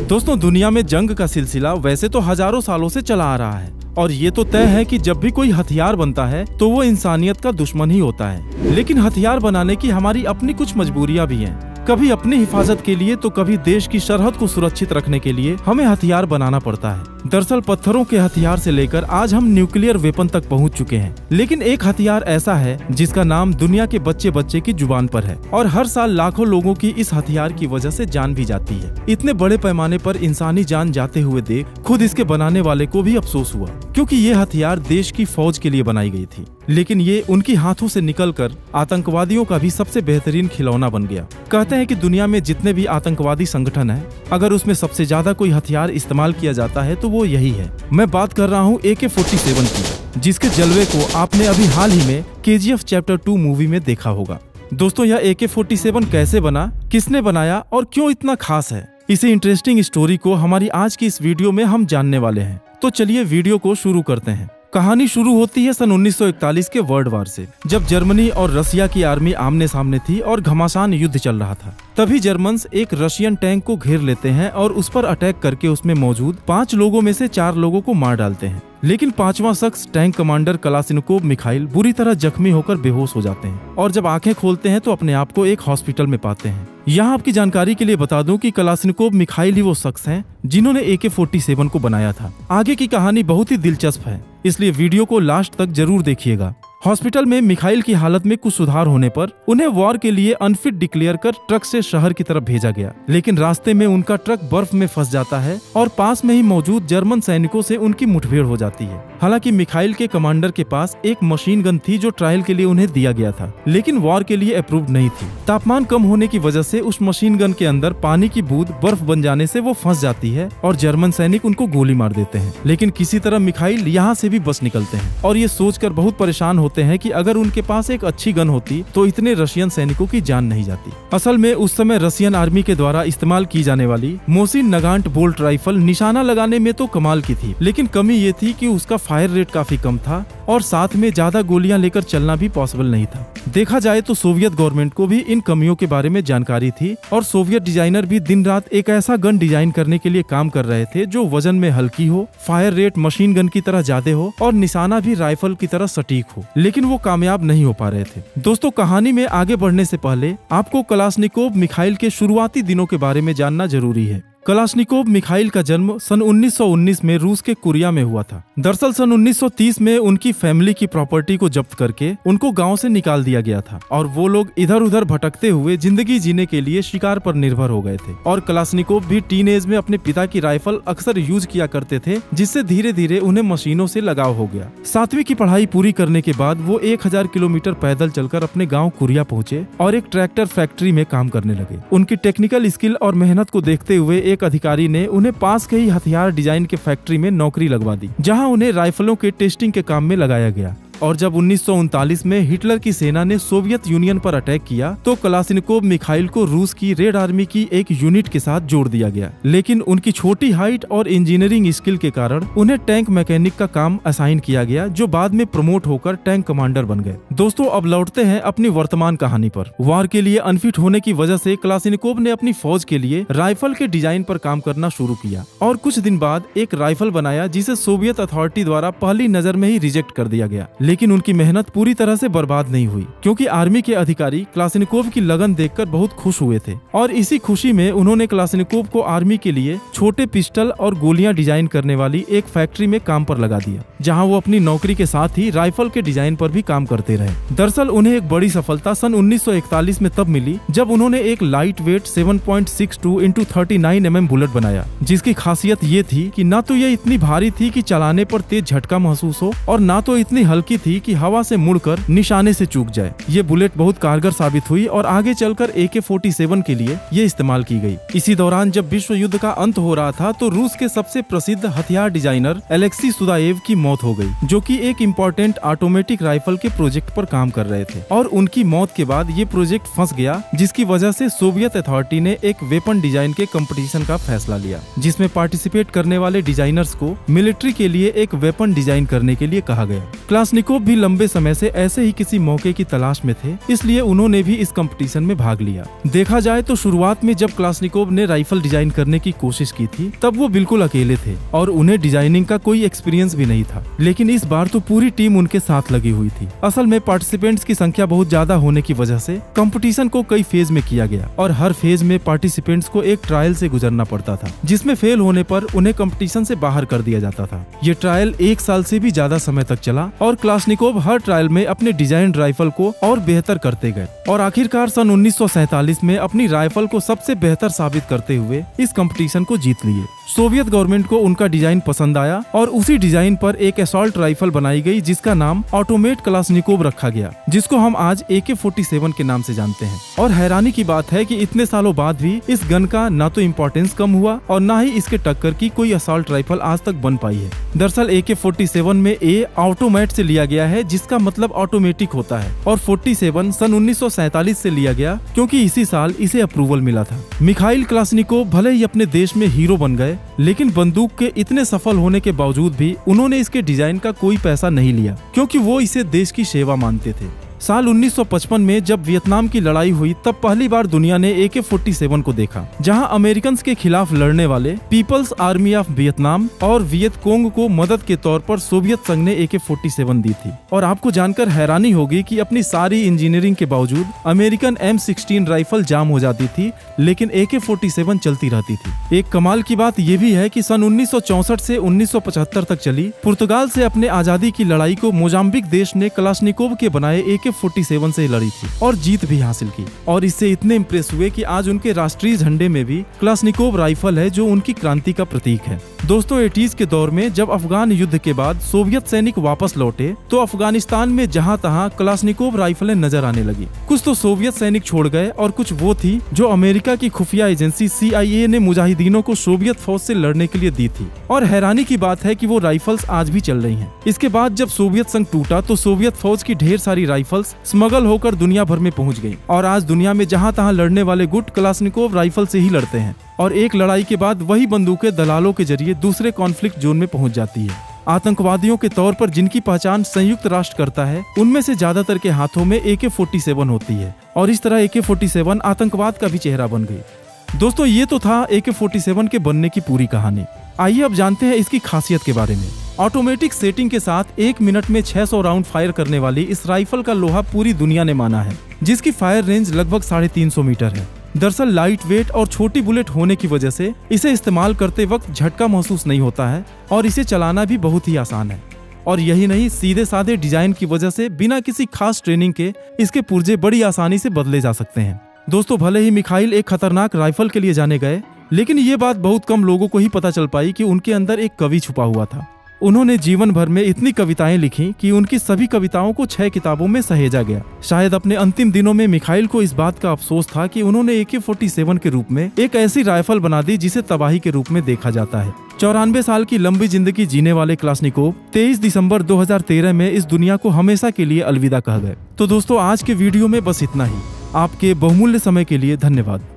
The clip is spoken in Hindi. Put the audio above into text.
दोस्तों, दुनिया में जंग का सिलसिला वैसे तो हजारों सालों से चला आ रहा है और ये तो तय है कि जब भी कोई हथियार बनता है तो वो इंसानियत का दुश्मन ही होता है। लेकिन हथियार बनाने की हमारी अपनी कुछ मजबूरियां भी हैं। कभी अपनी हिफाजत के लिए तो कभी देश की सरहद को सुरक्षित रखने के लिए हमें हथियार बनाना पड़ता है। दरअसल पत्थरों के हथियार से लेकर आज हम न्यूक्लियर वेपन तक पहुंच चुके हैं। लेकिन एक हथियार ऐसा है जिसका नाम दुनिया के बच्चे बच्चे की जुबान पर है और हर साल लाखों लोगों की इस हथियार की वजह से जान भी जाती है। इतने बड़े पैमाने पर इंसानी जान जाते हुए देख खुद इसके बनाने वाले को भी अफसोस हुआ, क्योंकि ये हथियार देश की फौज के लिए बनाई गई थी। लेकिन ये उनकी हाथों से निकलकर आतंकवादियों का भी सबसे बेहतरीन खिलौना बन गया। कहते हैं कि दुनिया में जितने भी आतंकवादी संगठन हैं, अगर उसमें सबसे ज्यादा कोई हथियार इस्तेमाल किया जाता है तो वो यही है। मैं बात कर रहा हूँ AK-47 की, जिसके जलवे को आपने अभी हाल ही में KGF चैप्टर 2 मूवी में देखा होगा। दोस्तों, यह AK-47 कैसे बना, किसने बनाया और क्यों इतना खास है, इसी इंटरेस्टिंग स्टोरी को हमारी आज की इस वीडियो में हम जानने वाले हैं। तो चलिए वीडियो को शुरू करते हैं। कहानी शुरू होती है सन 1941 के वर्ल्ड वार से, जब जर्मनी और रसिया की आर्मी आमने सामने थी और घमासान युद्ध चल रहा था। तभी जर्मन्स एक रशियन टैंक को घेर लेते हैं और उस पर अटैक करके उसमें मौजूद 5 लोगों में से 4 लोगों को मार डालते हैं। लेकिन 5वां शख्स टैंक कमांडर कलाश्निकोव मिखाइल बुरी तरह जख्मी होकर बेहोश हो जाते हैं और जब आंखें खोलते हैं तो अपने आप को एक हॉस्पिटल में पाते हैं। यहाँ आपकी जानकारी के लिए बता दूं कि कलाश्निकोव मिखाइल ही वो शख्स हैं जिन्होंने AK-47 को बनाया था। आगे की कहानी बहुत ही दिलचस्प है, इसलिए वीडियो को लास्ट तक जरूर देखिएगा। हॉस्पिटल में मिखाइल की हालत में कुछ सुधार होने पर उन्हें वॉर के लिए अनफिट डिक्लेयर कर ट्रक से शहर की तरफ भेजा गया। लेकिन रास्ते में उनका ट्रक बर्फ में फंस जाता है और पास में ही मौजूद जर्मन सैनिकों से उनकी मुठभेड़ हो जाती है। हालांकि मिखाइल के कमांडर के पास एक मशीन गन थी जो ट्रायल के लिए उन्हें दिया गया था, लेकिन वॉर के लिए अप्रूव्ड नहीं थी। तापमान कम होने की वजह से उस मशीन गन के अंदर पानी की बूंद बर्फ बन जाने से वो फंस जाती है और जर्मन सैनिक उनको गोली मार देते हैं। लेकिन किसी तरह मिखाइल यहाँ से भी बच निकलते हैं और ये सोचकर बहुत परेशान होते हैं कि अगर उनके पास एक अच्छी गन होती तो इतने रशियन सैनिकों की जान नहीं जाती। असल में उस समय रशियन आर्मी के द्वारा इस्तेमाल की जाने वाली मोसिन नगांट बोल्ट राइफल निशाना लगाने में तो कमाल की थी, लेकिन कमी ये थी कि उसका फायर रेट काफी कम था और साथ में ज्यादा गोलियां लेकर चलना भी पॉसिबल नहीं था। देखा जाए तो सोवियत गवर्नमेंट को भी इन कमियों के बारे में जानकारी थी और सोवियत डिजाइनर भी दिन रात एक ऐसा गन डिजाइन करने के लिए काम कर रहे थे जो वजन में हल्की हो, फायर रेट मशीन गन की तरह ज्यादा हो और निशाना भी राइफल की तरह सटीक हो। लेकिन वो कामयाब नहीं हो पा रहे थे। दोस्तों, कहानी में आगे बढ़ने से पहले आपको कलाश्निकोव मिखाइल के शुरुआती दिनों के बारे में जानना जरूरी है। कलाश्निकोव मिखाइल का जन्म सन 1919 में रूस के कुरिया में हुआ था। दरअसल सन 1930 में उनकी फैमिली की प्रॉपर्टी को जब्त करके उनको गांव से निकाल दिया गया था और वो लोग इधर उधर भटकते हुए जिंदगी जीने के लिए शिकार पर निर्भर हो गए थे। और कलाश्निकोव भी टीन एज में अपने पिता की राइफल अक्सर यूज किया करते थे, जिससे धीरे धीरे उन्हें मशीनों से लगाव हो गया। 7वीं की पढ़ाई पूरी करने के बाद वो 1000 किलोमीटर पैदल चलकर अपने गाँव कुरिया पहुँचे और एक ट्रैक्टर फैक्ट्री में काम करने लगे। उनकी टेक्निकल स्किल और मेहनत को देखते हुए एक अधिकारी ने उन्हें पास के ही हथियार डिजाइन के फैक्ट्री में नौकरी लगवा दी, जहां उन्हें राइफलों के टेस्टिंग के काम में लगाया गया। और जब 1939 में हिटलर की सेना ने सोवियत यूनियन पर अटैक किया तो कलाश्निकोव मिखाइल को रूस की रेड आर्मी की एक यूनिट के साथ जोड़ दिया गया। लेकिन उनकी छोटी हाइट और इंजीनियरिंग स्किल के कारण उन्हें टैंक मैकेनिक का काम असाइन किया गया, जो बाद में प्रमोट होकर टैंक कमांडर बन गए। दोस्तों, अब लौटते हैं अपनी वर्तमान कहानी पर। वार के लिए अनफिट होने की वजह से कलाश्निकोव ने अपनी फौज के लिए राइफल के डिजाइन पर काम करना शुरू किया और कुछ दिन बाद एक राइफल बनाया जिसे सोवियत अथॉरिटी द्वारा पहली नजर में ही रिजेक्ट कर दिया गया। लेकिन उनकी मेहनत पूरी तरह से बर्बाद नहीं हुई, क्योंकि आर्मी के अधिकारी कलाश्निकोव की लगन देखकर बहुत खुश हुए थे और इसी खुशी में उन्होंने कलाश्निकोव को आर्मी के लिए छोटे पिस्टल और गोलियां डिजाइन करने वाली एक फैक्ट्री में काम पर लगा दिया, जहां वो अपनी नौकरी के साथ ही राइफल के डिजाइन पर भी काम करते रहे। दरअसल उन्हें एक बड़ी सफलता सन 1941 में तब मिली जब उन्होंने एक लाइट वेट 7.62 × 39 mm बुलेट बनाया, जिसकी खासियत ये थी कि न तो ये इतनी भारी थी कि चलाने पर तेज झटका महसूस हो और न तो इतनी हल्की थी कि हवा से मुड़कर निशाने से चूक जाए। ये बुलेट बहुत कारगर साबित हुई और आगे चलकर AK-47 के लिए ये इस्तेमाल की गई। इसी दौरान जब विश्व युद्ध का अंत हो रहा था तो रूस के सबसे प्रसिद्ध हथियार डिजाइनर एलेक्सी सुदाएव की मौत हो गई, जो कि एक इम्पोर्टेंट ऑटोमेटिक राइफल के प्रोजेक्ट पर काम कर रहे थे। और उनकी मौत के बाद ये प्रोजेक्ट फंस गया, जिसकी वजह से सोवियत अथॉरिटी ने एक वेपन डिजाइन के कंपटीशन का फैसला लिया, जिसमें पार्टिसिपेट करने वाले डिजाइनर्स को मिलिट्री के लिए एक वेपन डिजाइन करने के लिए कहा गया। कलाश्निकोव क्लासनिकोव भी लंबे समय से ऐसे ही किसी मौके की तलाश में थे, इसलिए उन्होंने भी इस कंपटीशन में भाग लिया। देखा जाए तो शुरुआत में जब क्लासनिकोव ने राइफल डिजाइन करने की कोशिश की थी तब वो बिल्कुल अकेले थे और उन्हें डिजाइनिंग का कोई एक्सपीरियंस भी नहीं था, लेकिन इस बार तो पूरी टीम उनके साथ लगी हुई थी। असल में पार्टिसिपेंट्स की संख्या बहुत ज्यादा होने की वजह से कंपटीशन को कई फेज में किया गया और हर फेज में पार्टिसिपेंट्स को एक ट्रायल से गुजरना पड़ता था, जिसमें फेल होने पर उन्हें कंपटीशन से बाहर कर दिया जाता था। ये ट्रायल 1 साल से भी ज्यादा समय तक चला और क्लासनिकोव हर ट्रायल में अपने डिजाइन राइफल को और बेहतर करते गए और आखिरकार सन 1947 में अपनी राइफल को सबसे बेहतर साबित करते हुए इस कंपटीशन को जीत लिए। सोवियत गवर्नमेंट को उनका डिजाइन पसंद आया और उसी डिजाइन पर एक असॉल्ट राइफल बनाई गई जिसका नाम ऑटोमेट क्लासनिकोव रखा गया, जिसको हम आज AK-47 के नाम से जानते हैं। और हैरानी की बात है कि इतने सालों बाद भी इस गन का ना तो इम्पोर्टेंस कम हुआ और ना ही इसके टक्कर की कोई असॉल्ट राइफल आज तक बन पाई है। दरअसल AK-47 में ए ऑटोमेट से लिया गया है, जिसका मतलब ऑटोमेटिक होता है, और 47 सन 1947 से लिया गया क्योंकि इसी साल इसे अप्रूवल मिला था। मिखाइल क्लासनिकोव भले ही अपने देश में हीरो बन गए, लेकिन बंदूक के इतने सफल होने के बावजूद भी उन्होंने इसके डिजाइन का कोई पैसा नहीं लिया, क्योंकि वो इसे देश की सेवा मानते थे। साल 1955 में जब वियतनाम की लड़ाई हुई तब पहली बार दुनिया ने AK-47 को देखा, जहां अमेरिकन के खिलाफ लड़ने वाले पीपल्स आर्मी ऑफ वियतनाम और वियत कोंग को मदद के तौर पर सोवियत संघ ने AK-47 दी थी। और आपको जानकर हैरानी होगी कि अपनी सारी इंजीनियरिंग के बावजूद अमेरिकन M16 राइफल जाम हो जाती थी, लेकिन AK-47 चलती रहती थी। एक कमाल की बात यह भी है कि सन 1964 से 1975 तक चली पुर्तगाल से अपने आजादी की लड़ाई को मोजाम्बिक देश ने क्लासनिकोव के बनाए AK-47 से लड़ी थी और जीत भी हासिल की। और इससे इतने इम्प्रेस हुए कि आज उनके राष्ट्रीय झंडे में भी क्लासनिकोव राइफल है, जो उनकी क्रांति का प्रतीक है। दोस्तों 80s के दौर में जब अफगान युद्ध के बाद सोवियत सैनिक वापस लौटे तो अफगानिस्तान में जहां तहां क्लासनिकोव राइफलें नजर आने लगी। कुछ तो सोवियत सैनिक छोड़ गए और कुछ वो थी जो अमेरिका की खुफिया एजेंसी CIA ने मुजाहिदीनों को सोवियत फौज से लड़ने के लिए दी थी। और हैरानी की बात है कि वो राइफल्स आज भी चल रही हैं। इसके बाद जब सोवियत संघ टूटा तो सोवियत फौज की ढेर सारी राइफल्स स्मगल होकर दुनिया भर में पहुंच गई और आज दुनिया में जहां तहां लड़ने वाले गुट क्लासनिकोव राइफल से ही लड़ते हैं और एक लड़ाई के बाद वही बंदूकें दलालों के जरिए दूसरे कॉन्फ्लिक्ट जोन में पहुंच जाती है। आतंकवादियों के तौर पर जिनकी पहचान संयुक्त राष्ट्र करता है, उनमें से ज्यादातर के हाथों में AK-47 होती है और इस तरह AK-47 आतंकवाद का भी चेहरा बन गई। दोस्तों ये तो था AK-47 के बनने की पूरी कहानी। आइए अब जानते हैं इसकी खासियत के बारे में। ऑटोमेटिक सेटिंग के साथ 1 मिनट में 600 राउंड फायर करने वाली इस राइफल का लोहा पूरी दुनिया ने माना है, जिसकी फायर रेंज लगभग 350 मीटर है। दरअसल लाइट वेट और छोटी बुलेट होने की वजह से इसे इस्तेमाल करते वक्त झटका महसूस नहीं होता है और इसे चलाना भी बहुत ही आसान है। और यही नहीं, सीधे साधे डिजाइन की वजह से बिना किसी खास ट्रेनिंग के इसके पुर्जे बड़ी आसानी से बदले जा सकते हैं। दोस्तों भले ही मिखाइल एक खतरनाक राइफल के लिए जाने गए, लेकिन ये बात बहुत कम लोगों को ही पता चल पाई कि उनके अंदर एक कवि छुपा हुआ था। उन्होंने जीवन भर में इतनी कविताएं लिखी कि उनकी सभी कविताओं को 6 किताबों में सहेजा गया। शायद अपने अंतिम दिनों में मिखाइल को इस बात का अफसोस था कि उन्होंने AK-47 के रूप में एक ऐसी राइफल बना दी जिसे तबाही के रूप में देखा जाता है। 94 साल की लंबी जिंदगी जीने वाले क्लासनिकोव 23 दिसंबर 2013 में इस दुनिया को हमेशा के लिए अलविदा कह गए। तो दोस्तों आज के वीडियो में बस इतना ही। आपके बहुमूल्य समय के लिए धन्यवाद।